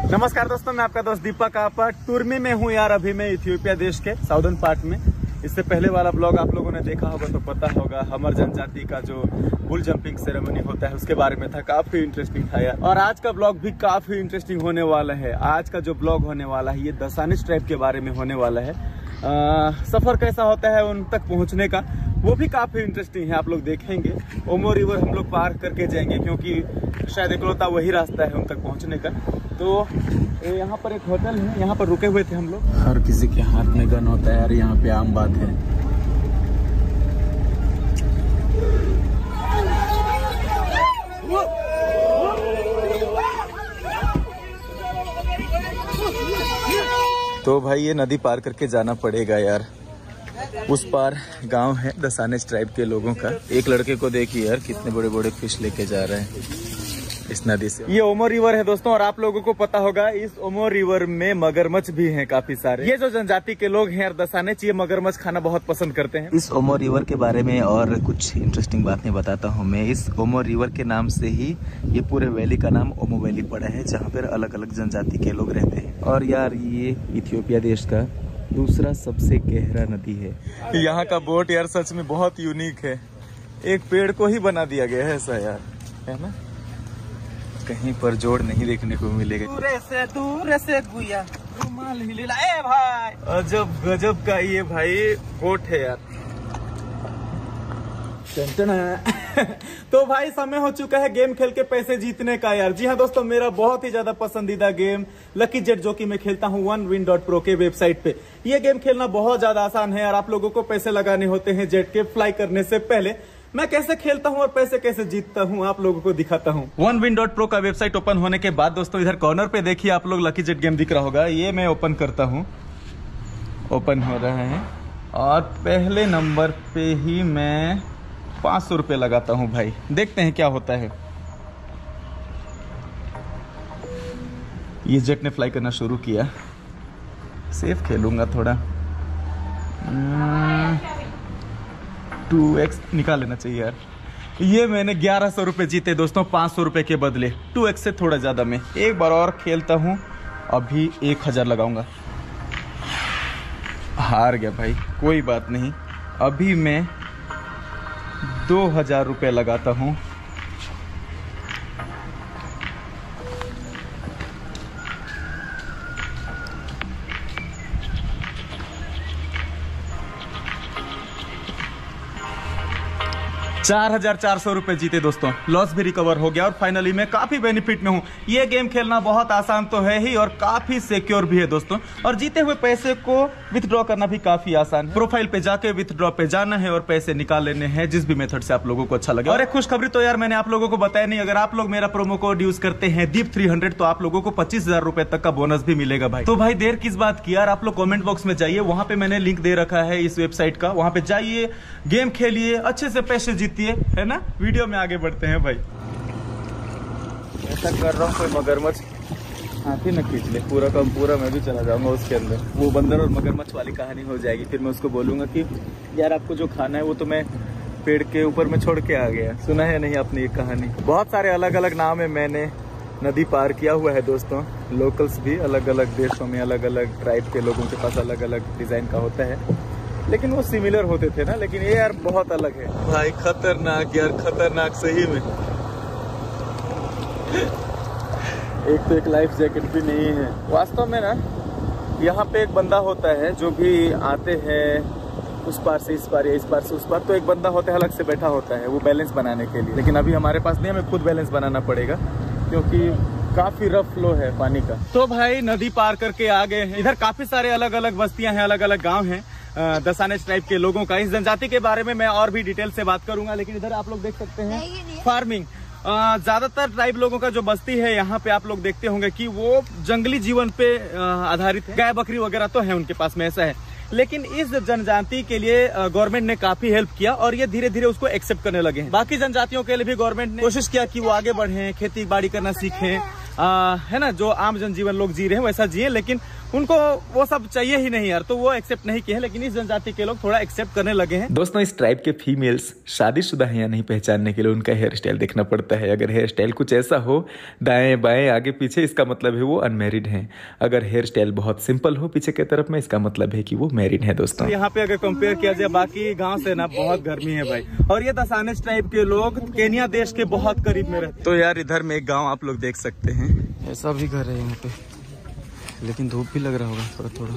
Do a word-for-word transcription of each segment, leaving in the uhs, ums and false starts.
नमस्कार दोस्तों, मैं आपका दोस्त दीपक आपा टूरमी में हूँ यार। अभी मैं इथियोपिया देश के साउदर्न पार्ट में। इससे पहले वाला ब्लॉग आप लोगों ने देखा होगा तो पता होगा, हमर जनजाति का जो बुल जंपिंग सेरेमनी होता है उसके बारे में था। काफी इंटरेस्टिंग था यार। और आज का ब्लॉग भी काफी इंटरेस्टिंग होने वाला है। आज का जो ब्लॉग होने वाला है ये दसानिज ट्राइब के बारे में होने वाला है। आ, सफर कैसा होता है उन तक पहुंचने का, वो भी काफी इंटरेस्टिंग है। आप लोग देखेंगे ओमो रिवर हम लोग पार करके जाएंगे, क्योंकि शायद इकलौता वही रास्ता है उन तक पहुंचने का। तो यहाँ पर एक होटल है, यहाँ पर रुके हुए थे हम लोग। हर किसी के हाथ में गन होता है यार, यहाँ पे आम बात है। तो भाई ये नदी पार करके जाना पड़ेगा यार। उस पार गांव है दसानिज ट्राइब के लोगों का। एक लड़के को देखिए यार, कितने बड़े बड़े फिश लेके जा रहे हैं इस नदी से। ये ओमो रिवर है दोस्तों, और आप लोगों को पता होगा इस ओमो रिवर में मगरमच्छ भी हैं काफी सारे। ये जो जनजाति के लोग हैं यार दसानिज, ये मगरमच्छ खाना बहुत पसंद करते हैं। इस ओमो रिवर के बारे में और कुछ इंटरेस्टिंग बातें बताता हूँ मैं। इस ओमो रिवर के नाम से ही ये पूरे वैली का नाम ओमो वैली पड़ा है, जहाँ पर अलग अलग जनजाति के लोग रहते हैं। और यार ये इथियोपिया देश का दूसरा सबसे गहरा नदी है। यहाँ का बोट यार सच में बहुत यूनिक है। एक पेड़ को ही बना दिया गया है ऐसा यार, है ना। कहीं पर जोड़ नहीं देखने को मिलेगा। दूर से दूर से गुया रुमाल हिलेला। ए भाई अजब गजब का ये भाई बोट है यार। तो भाई समय हो चुका है गेम खेल के पैसे जीतने का यार। जी हाँ दोस्तों, मेरा बहुत ही ज्यादा पसंदीदा गेम लकी जेट, जो कि मैं खेलता हूँ वन विन डॉट प्रो के वेबसाइट पे। ये गेम खेलना बहुत ज्यादा आसान है यार। आप लोगों को पैसे लगाने होते हैं जेट के फ्लाई करने से पहले। मैं कैसे खेलता हूँ और पैसे कैसे जीतता हूँ आप लोगों को दिखाता हूँ। वन विन डॉट प्रो का वेबसाइट ओपन होने के बाद दोस्तों इधर कॉर्नर पे देखिए आप लोग लकी जेट गेम दिख रहा होगा। ये मैं ओपन करता हूँ, ओपन हो रहा है। और पहले नंबर पे ही मैं पांच सौ रुपये लगाता हूँ भाई। देखते हैं क्या होता है। ये जेट ने फ्लाई करना शुरू किया। सेफ खेलूंगा थोड़ा। टू एक्स निकाल लेना चाहिए यार। ये मैंने ग्यारह सौ रुपये जीते दोस्तों, पाँच सौ रुपये के बदले। टू एक्स से थोड़ा ज़्यादा। मैं एक बार और खेलता हूँ। अभी एक हज़ार लगाऊंगा। हार गया भाई, कोई बात नहीं। अभी मैं दो हजार रुपये लगाता हूँ। चार हजार चार सौ रुपए जीते दोस्तों। लॉस भी रिकवर हो गया और फाइनली मैं काफी बेनिफिट में हूँ। ये गेम खेलना बहुत आसान तो है ही और काफी सिक्योर भी है दोस्तों। और जीते हुए पैसे को विथड्रॉ करना भी काफी आसान है। प्रोफाइल पे जाके विथड्रॉ पे जाना है और पैसे निकाल लेने हैं, जिस भी मेथड से आप लोगों को अच्छा लगे। और एक खुशखबरी तो यार मैंने आप लोगों को बताया नहीं, अगर आप लोग मेरा प्रोमो कोड यूज करते हैं दीप थ्री हंड्रेड तो आप लोगों को पच्चीस हजार रुपए तक का बोनस भी मिलेगा भाई। तो भाई देर किस बात की यार, आप लोग कॉमेंट बॉक्स में जाइए, वहां पे मैंने लिंक दे रखा है इस वेबसाइट का। वहां पे जाइए, गेम खेलिए, अच्छे से पैसे जीतिए, है ना। वीडियो में आगे बढ़ते हैं भाई। ऐसा कर रहा हूँ कोई मगरमच्छ हाथी न खींच ले। पूरा का पूरा मैं भी चला जाऊंगा उसके अंदर। वो बंदर और मगरमच्छ वाली कहानी हो जाएगी। फिर मैं उसको बोलूंगा कि यार आपको जो खाना है वो तो मैं पेड़ के ऊपर में छोड़ के आ गया। सुना है नहीं आपने ये कहानी। बहुत सारे अलग अलग नाम है। मैंने नदी पार किया हुआ है दोस्तों। लोकल्स भी अलग अलग देशों में अलग अलग ट्राइब के लोगों के पास अलग अलग डिजाइन का होता है, लेकिन वो सिमिलर होते थे ना। लेकिन ये यार बहुत अलग है भाई। खतरनाक यार, खतरनाक सही में। एक तो एक लाइफ जैकेट भी नहीं है वास्तव में ना। यहाँ पे एक बंदा होता है जो भी आते हैं उस पार से इस पार या इस पार से उस पार, तो एक बंदा होता है अलग से बैठा होता है वो बैलेंस बनाने के लिए। लेकिन अभी हमारे पास नहीं, हमें खुद बैलेंस बनाना पड़ेगा क्योंकि काफी रफ फ्लो है पानी का। तो भाई नदी पार करके आ गए हैं। इधर काफी सारे अलग अलग बस्तियां हैं, अलग अलग गाँव हैं दसानिज ट्राइब के लोगों का। इस जनजाति के बारे में मैं और भी डिटेल से बात करूंगा। लेकिन इधर आप लोग देख सकते हैं फार्मिंग। ज्यादातर ट्राइब लोगों का जो बस्ती है यहाँ पे आप लोग देखते होंगे कि वो जंगली जीवन पे आधारित है। गाय बकरी वगैरह तो है उनके पास में, ऐसा है। लेकिन इस जनजाति के लिए गवर्नमेंट ने काफी हेल्प किया और ये धीरे धीरे उसको एक्सेप्ट करने लगे हैं। बाकी जनजातियों के लिए भी गवर्नमेंट ने कोशिश किया कि वो आगे बढ़े, खेती बाड़ी करना सीखें, आ, है ना, जो आम जनजीवन लोग जी रहे हैं वैसा जिए, लेकिन उनको वो सब चाहिए ही नहीं यार, तो वो एक्सेप्ट नहीं किए हैं। लेकिन इस जनजाति के लोग थोड़ा एक्सेप्ट करने लगे हैं। दोस्तों, इस ट्राइब के फीमेल्स शादीशुदा है या नहीं पहचानने के लिए उनका हेयर स्टाइल देखना पड़ता है। अगर हेयर स्टाइल कुछ ऐसा हो, दाएं बाएं आगे पीछे, इसका मतलब है वो अनमैरिड है। अगर हेयर स्टाइल बहुत सिंपल हो पीछे की तरफ में, इसका मतलब है कि वो मैरिड है। दोस्तों, यहाँ पे अगर कंपेयर किया जाए बाकी गाँव से ना, बहुत गर्मी है भाई। और ये दसानेज ट्राइब के लोग केनिया देश के बहुत करीब में रहते। तो यार इधर में एक गाँव आप लोग देख सकते हैं, ऐसा भी घर है यहाँ पे, लेकिन धूप भी लग रहा होगा थोड़ा थोड़ा,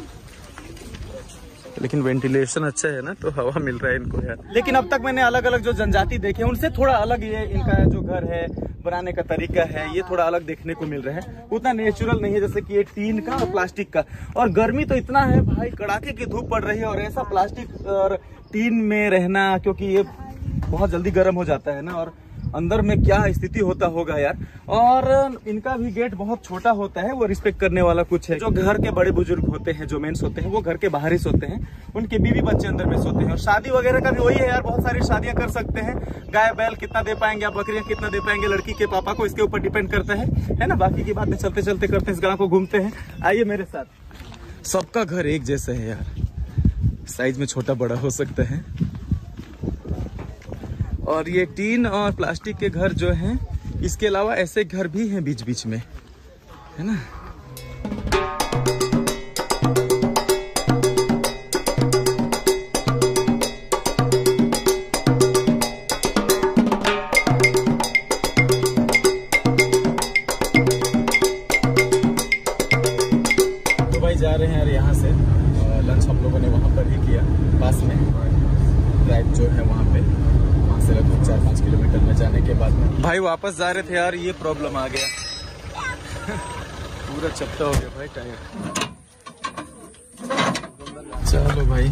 लेकिन वेंटिलेशन अच्छा है ना, तो हवा मिल रहा है इनको यार। लेकिन अब तक मैंने अलग अलग जो जनजाति देखे उनसे थोड़ा अलग ये इनका जो घर है, बनाने का तरीका है, ये थोड़ा अलग देखने को मिल रहा है। उतना नेचुरल नहीं है जैसे कि ये टीन का और प्लास्टिक का। और गर्मी तो इतना है भाई, कड़ाके की धूप पड़ रही है, और ऐसा प्लास्टिक और टीन में रहना, क्योंकि ये बहुत जल्दी गर्म हो जाता है ना, और अंदर में क्या स्थिति होता होगा यार। और इनका भी गेट बहुत छोटा होता है, वो रिस्पेक्ट करने वाला कुछ है। जो घर के बड़े बुजुर्ग होते हैं, जो मेंस होते हैं, वो घर के बाहर ही सोते हैं, उनके बीवी बच्चे अंदर में सोते हैं। और शादी वगैरह का भी वही है यार, बहुत सारी शादियां कर सकते हैं। गाय बैल कितना दे पाएंगे आप, बकरियां कितना दे पाएंगे लड़की के पापा को, इसके ऊपर डिपेंड करता है है ना। बाकी की बातें चलते चलते करते हैं, इस गाँव को घूमते हैं। आइए मेरे साथ। सबका घर एक जैसा है यार, साइज में छोटा बड़ा हो सकता है। और ये टीन और प्लास्टिक के घर जो हैं, इसके अलावा ऐसे घर भी हैं बीच बीच में, है ना। तो भाई जा रहे हैं यार यहाँ से, लंच हम लोगों ने वहाँ पर ही किया, पास में ड्राइव जो है वहाँ पे, लगभग चार पाँच किलोमीटर में जाने के बाद में भाई वापस जा रहे थे यार, ये प्रॉब्लम आ गया। पूरा चपटा हो गया भाई टायर। चलो भाई,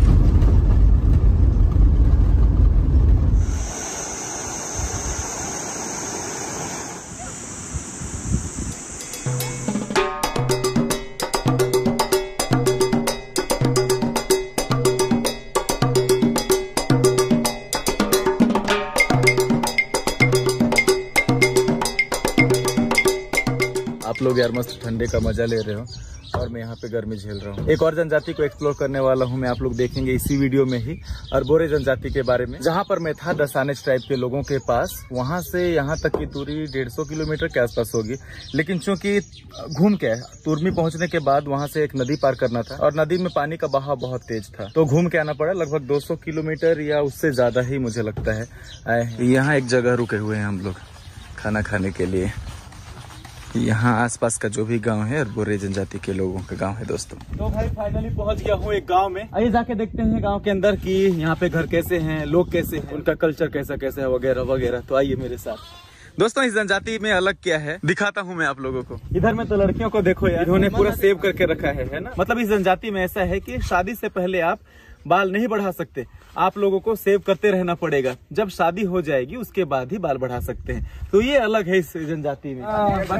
आप लोग यार मस्त ठंडे का मजा ले रहे हो, और मैं यहाँ पे गर्मी झेल रहा हूँ। एक और जनजाति को एक्सप्लोर करने वाला हूँ मैं, आप लोग देखेंगे इसी वीडियो में ही, अरबोरे जनजाति के बारे में। जहाँ पर मैं था दसानेज ट्राइब के लोगों के पास, वहाँ से यहाँ तक की दूरी डेढ़ सौ किलोमीटर के आसपास होगी। लेकिन चूंकि घूम के तुर्मी पहुँचने के बाद वहाँ से एक नदी पार करना था, और नदी में पानी का बहाव बहुत तेज था, तो घूम के आना पड़ा। लगभग दो सौ किलोमीटर या उससे ज्यादा ही मुझे लगता है। यहाँ एक जगह रुके हुए हैं हम लोग खाना खाने के लिए। यहाँ आसपास का जो भी गांव है अरबोरे जनजाति के लोगों का गांव है दोस्तों। तो भाई फाइनली पहुंच गया हूँ एक गांव में। आइए जाके देखते हैं गांव के अंदर कि यहाँ पे घर कैसे हैं, लोग कैसे हैं, उनका कल्चर कैसा कैसा है वगैरह वगैरह। तो आइए मेरे साथ। दोस्तों, इस जनजाति में अलग क्या है दिखाता हूँ मैं आप लोगों को। इधर में तो लड़कियों को देखो यार, इन्होंने पूरा सेव करके रखा है, है ना। मतलब इस जनजाति में ऐसा है कि शादी से पहले आप बाल नहीं बढ़ा सकते, आप लोगों को सेव करते रहना पड़ेगा। जब शादी हो जाएगी उसके बाद ही बाल बढ़ा सकते हैं। तो ये अलग है इस जनजाति में।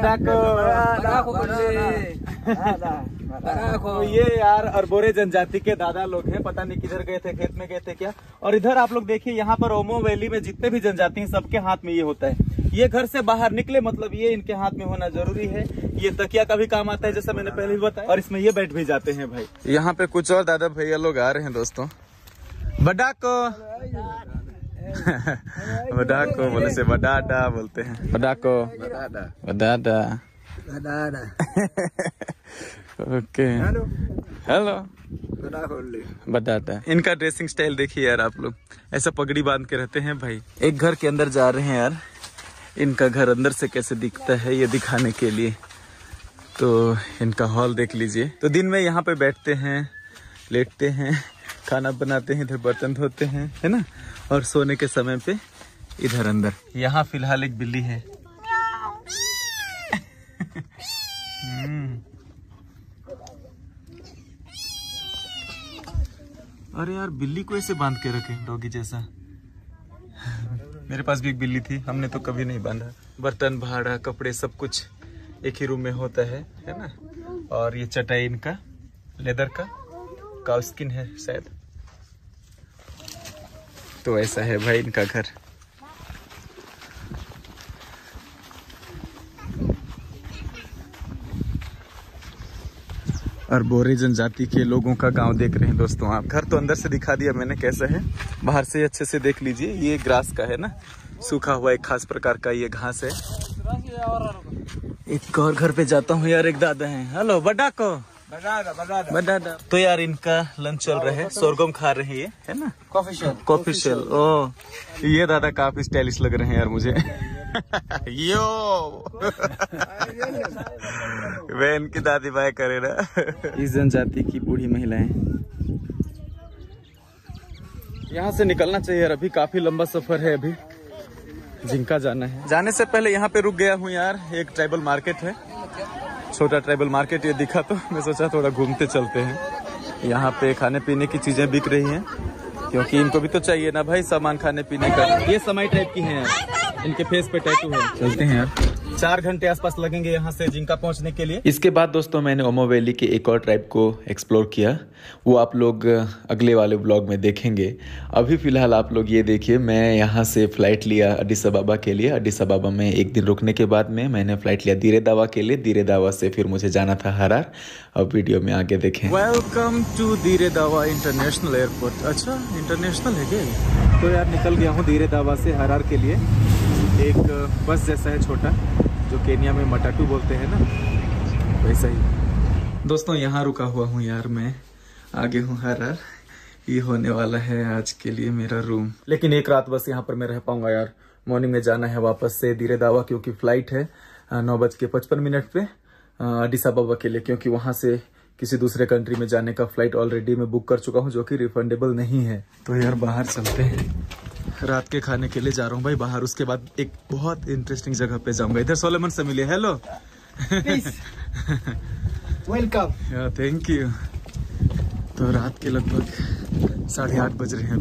तो ये यार अरबोरे जनजाति के दादा लोग हैं, पता नहीं किधर गए थे, खेत में गए थे क्या। और इधर आप लोग देखिए, यहाँ पर ओमो वैली में जितने भी जनजाति हैं सबके हाथ में ये होता है। ये घर से बाहर निकले मतलब ये इनके हाथ में होना जरूरी है। ये तकिया का भी काम आता है जैसा मैंने पहले भी बताया, और इसमें ये बैठ भी जाते हैं भाई। यहाँ पे कुछ और दादा भैया लोग आ रहे हैं दोस्तों। बडाको बडाको बोले से बडाडा बोलते हैं। बडाको बडाडा ओके, हेलो बडाडा। इनका ड्रेसिंग स्टाइल देखिए यार आप लोग, ऐसा पगड़ी बांध के रहते हैं भाई। एक घर के अंदर जा रहे हैं यार, इनका घर अंदर से कैसे दिखता है ये दिखाने के लिए। तो इनका हॉल देख लीजिए। तो दिन में यहाँ पे बैठते हैं, लेटते हैं, खाना बनाते हैं, इधर बर्तन धोते हैं, है ना। और सोने के समय पे इधर अंदर। यहाँ फिलहाल एक बिल्ली है। अरे यार, बिल्ली को ऐसे बांध के रखे डॉगी जैसा। मेरे पास भी एक बिल्ली थी, हमने तो कभी नहीं बांधा। बर्तन भाड़ा कपड़े सब कुछ एक ही रूम में होता है, है ना। और ये चटाई इनका लेदर का काउ स्किन है शायद। तो ऐसा है भाई इनका घर। और बोरे जनजाति के लोगों का गांव देख रहे हैं दोस्तों आप। घर तो अंदर से दिखा दिया मैंने कैसा है, बाहर से अच्छे से देख लीजिए। ये ग्रास का है ना, सूखा हुआ एक खास प्रकार का ये घास है। एक और घर पे जाता हूँ यार, एक दादा है। हेलो बड़ा को बड़ा। तो यार इनका लंच चल रहा है, सोरगम खा रहे हैं ये, है ना, कॉफी शेल। Coffee shell. ओ ये दादा काफी स्टाइलिश लग रहे हैं यार मुझे। यो वे इनकी दादी बाय करे ना। इस जनजाति की बूढ़ी महिलाएं। यहाँ से निकलना चाहिए यार, अभी काफी लंबा सफर है, अभी जिंका जाना है। जाने से पहले यहाँ पे रुक गया हूँ यार, एक ट्राइबल मार्केट है, छोटा ट्राइबल मार्केट ये दिखा तो मैं सोचा थोड़ा घूमते चलते हैं। यहाँ पे खाने पीने की चीजें बिक रही हैं, क्योंकि इनको भी तो चाहिए ना भाई सामान खाने पीने का। ये समय टाइप की है यार, इनके फेस पे टैटू है। चलते हैं यार, चार घंटे आसपास लगेंगे यहाँ से जिंका पहुँचने के लिए। इसके बाद दोस्तों मैंने ओमो वैली के एक और ट्राइब को एक्सप्लोर किया, वो आप लोग अगले वाले ब्लॉग में देखेंगे। अभी फिलहाल आप लोग ये देखिए, मैं यहाँ से फ्लाइट लिया अडिस अबाबा के लिए। अडिस अबाबा में एक दिन रुकने के बाद में मैंने फ्लाइट लिया दीरे दावा के लिए। दीरे दावा से फिर मुझे जाना था हरार। अब वीडियो में आगे देखें। वेलकम टू दीरे दावा इंटरनेशनल एयरपोर्ट। अच्छा इंटरनेशनल है क्या? तो यार निकल गया हूँ दीरे दावा से हरार के लिए। एक बस जैसा है छोटा, जो केनिया में मटाटू बोलते हैं ना, वैसा ही। दोस्तों यहाँ रुका हुआ हूँ यार, मैं आगे हूँ हरार। ये होने वाला है आज के लिए मेरा रूम, लेकिन एक रात बस यहाँ पर मैं रह पाऊंगा यार। मॉर्निंग में जाना है वापस से दीरे दावा, क्योंकि फ्लाइट है नौ बज के पचपन मिनट पे अडिस अबाबा के लिए, क्योंकि वहां से किसी दूसरे कंट्री में जाने का फ्लाइट ऑलरेडी मैं बुक कर चुका हूँ, जो कि रिफंडेबल नहीं है। तो यार बाहर चलते हैं, रात के खाने के लिए जा रहा हूँ भाई बाहर। उसके बाद एक बहुत इंटरेस्टिंग जगह पे जाऊंगा। इधर सोलोमन से मिले। Hello welcome. Thank you. तो रात के लगभग साढ़े आठ बज रहे हैं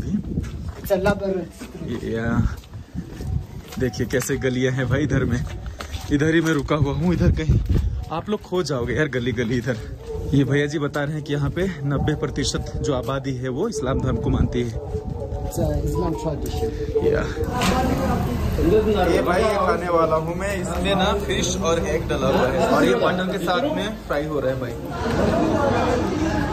अभी। या देखिए कैसे गलियां हैं भाई इधर में। इधर ही मैं रुका हुआ हूँ, इधर कहीं आप लोग खो जाओगे यार गली गली इधर। ये भैया जी बता रहे हैं कि यहाँ पे नब्बे प्रतिशत जो आबादी है वो इस्लाम धर्म को मानती है। या ये भाई ये खाने वाला हूँ मैं, इसमें ना फिश और एग डला हुआ है, और ये मटन के साथ में फ्राई हो रहा है भाई।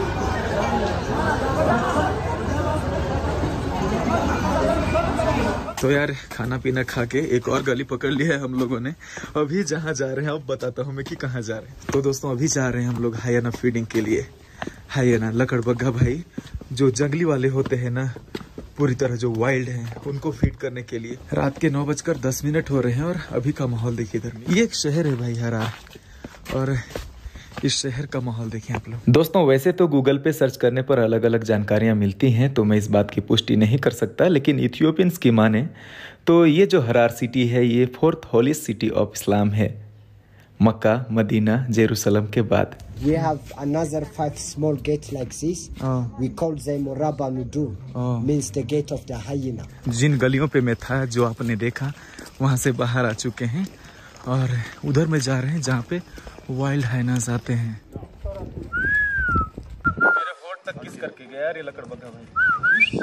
तो यार खाना पीना खा के एक और गली पकड़ लिया है हम लोगों ने। अभी जहाँ जा रहे हैं अब बताता हूँ मैं कि कहाँ जा रहे हैं। तो दोस्तों अभी जा रहे हैं हम लोग हायना फीडिंग के लिए। हायना लकड़बग्घा भाई, जो जंगली वाले होते हैं ना, पूरी तरह जो वाइल्ड हैं, उनको फीड करने के लिए। रात के नौ बजकर दस मिनट हो रहे हैं और अभी का माहौल देखिए इधर में। ये एक शहर है भाई हरार, और इस शहर का माहौल देखें आप लोग। दोस्तों वैसे तो गूगल पे सर्च करने पर अलग अलग जानकारियां मिलती हैं, तो मैं इस बात की पुष्टि नहीं कर सकता, लेकिन इथियोपियंस की माने तो ये जो हरार सिटी है ये fourth holiest city of Islam है, मक्का, मदीना, जेरूसलम के बाद। We have another five small gates like this. Oh. We call them Raba Midu. Oh. Means the gate of the hyena. जिन गलियों पे मैं था, जो आपने देखा, वहां से बाहर आ चुके हैं और उधर में जा रहे हैं जहाँ पे वाइल्ड हाइनास आते हैं। मेरे होठ तक किस करके गया यार ये लकड़बग्घा भाई।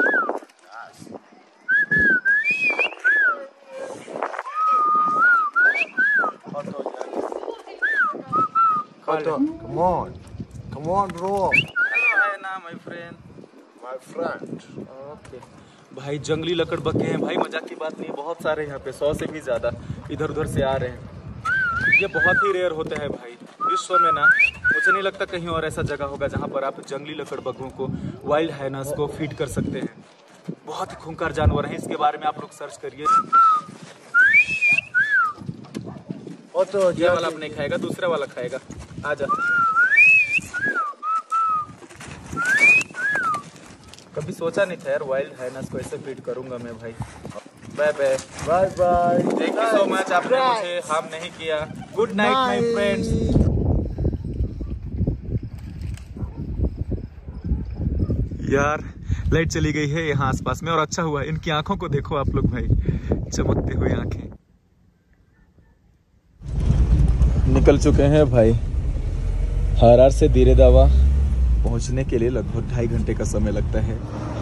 Come on. Come on, bro. Hyena my friend. My friend. Okay भाई, जंगली लकड़बग्घे हैं भाई, मजाक की बात नहीं, बहुत सारे यहाँ पे, सौ से भी ज्यादा इधर उधर से आ रहे हैं। ये बहुत ही रेयर होता है भाई विश्व में ना। मुझे नहीं लगता कहीं और ऐसा जगह होगा जहाँ पर आप जंगली लकड़बग्घों को, वाइल्ड हाइनास को फीड कर सकते हैं। बहुत ही खूंखार जानवर है, इसके बारे में आप लोग सर्च करिए। ये वाला आप नहीं खाएगा, दूसरा वाला खाएगा। आजा। कभी सोचा नहीं था यार वाइल्ड हाइनास को ऐसे फीड करूंगा मैं भाई। Bye bye Bye bye. Thank you so much, आपने मुझे हार्म नहीं किया। Good night my friends. यार लाइट चली गई है यहाँ आसपास में, और अच्छा हुआ। इनकी आंखों को देखो आप लोग भाई, चमकते हुए आंखें। निकल चुके हैं भाई। हरार से दीरे दावा पहुंचने के लिए लगभग ढाई घंटे का समय लगता है।